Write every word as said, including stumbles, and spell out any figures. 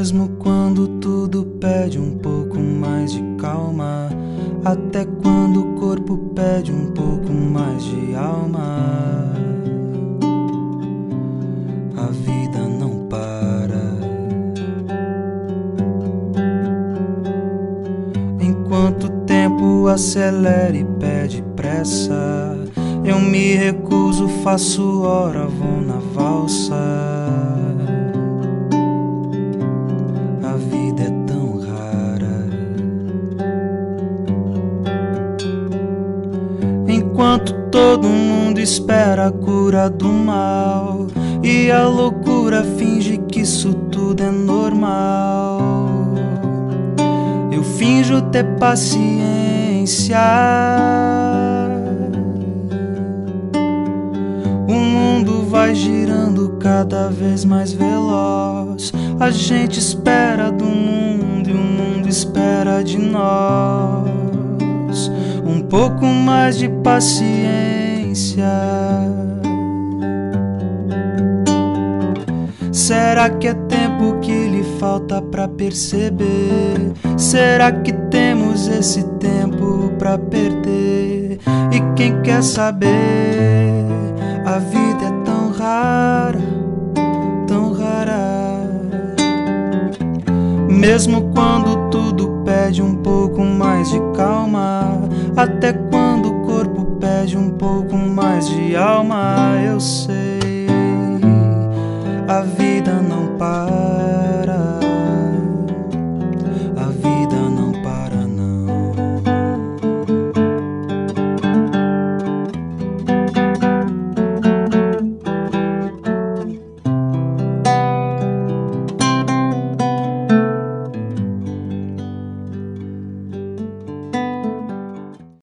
Mesmo quando tudo pede um pouco mais de calma, até quando o corpo pede um pouco mais de alma, a vida não para. Enquanto o tempo acelera e pede pressa, eu me recuso, faço hora, vou na valsa. A vida é tão rara. Enquanto todo mundo espera a cura do mal e a loucura finge que isso tudo é normal, eu finjo ter paciência. O mundo vai girando cada vez mais veloz. A gente espera do mundo e o mundo espera de nós um pouco mais de paciência. Será que é tempo que lhe falta pra perceber? Será que temos esse tempo pra perder? E quem quer saber? A vida é tão rara, tão rara. Mesmo quando tudo pede um pouco mais de calma, até quando o corpo pede um pouco mais de alma, eu sei, a vida